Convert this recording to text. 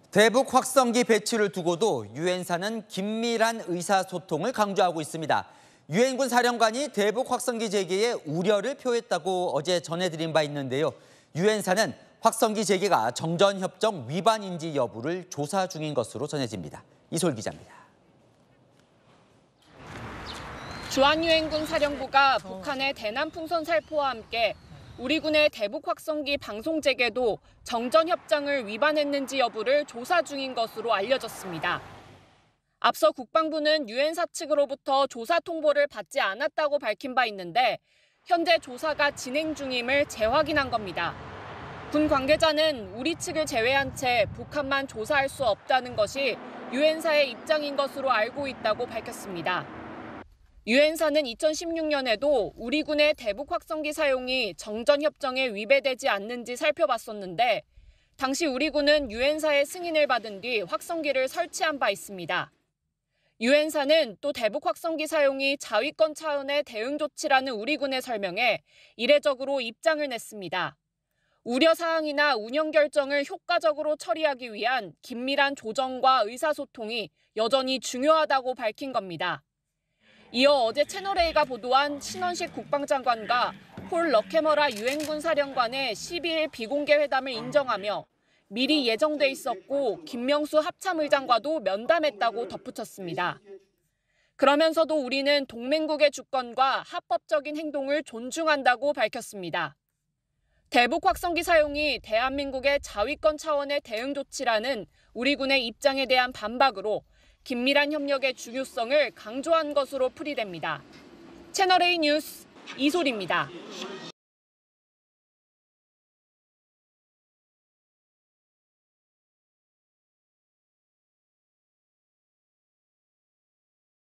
대북 확성기 배치를 두고도 유엔사는 긴밀한 의사소통을 강조하고 있습니다. 유엔군 사령관이 대북 확성기 재개에 우려를 표했다고 어제 전해드린 바 있는데요. 유엔사는 확성기 재개가 정전협정 위반인지 여부를 조사 중인 것으로 전해집니다. 이솔 기자입니다. 주한유엔군 사령부가 북한의 대남풍선 살포와 함께 우리 군의 대북 확성기 방송 재개도 정전협정을 위반했는지 여부를 조사 중인 것으로 알려졌습니다. 앞서 국방부는 유엔사 측으로부터 조사 통보를 받지 않았다고 밝힌 바 있는데 현재 조사가 진행 중임을 재확인한 겁니다. 군 관계자는 우리 측을 제외한 채 북한만 조사할 수 없다는 것이 유엔사의 입장인 것으로 알고 있다고 밝혔습니다. 유엔사는 2016년에도 우리 군의 대북 확성기 사용이 정전협정에 위배되지 않는지 살펴봤었는데 당시 우리 군은 유엔사의 승인을 받은 뒤 확성기를 설치한 바 있습니다. 유엔사는 또 대북 확성기 사용이 자위권 차원의 대응 조치라는 우리 군의 설명에 이례적으로 입장을 냈습니다. 우려 사항이나 운영 결정을 효과적으로 처리하기 위한 긴밀한 조정과 의사소통이 여전히 중요하다고 밝힌 겁니다. 이어 어제 채널A가 보도한 신원식 국방장관과 폴 러케머라 유엔군 사령관의 12일 비공개 회담을 인정하며 미리 예정돼 있었고 김명수 합참의장과도 면담했다고 덧붙였습니다. 그러면서도 우리는 동맹국의 주권과 합법적인 행동을 존중한다고 밝혔습니다. 대북 확성기 사용이 대한민국의 자위권 차원의 대응 조치라는 우리 군의 입장에 대한 반박으로 긴밀한 협력의 중요성을 강조한 것으로 풀이됩니다. 채널A 뉴스 이솔입니다.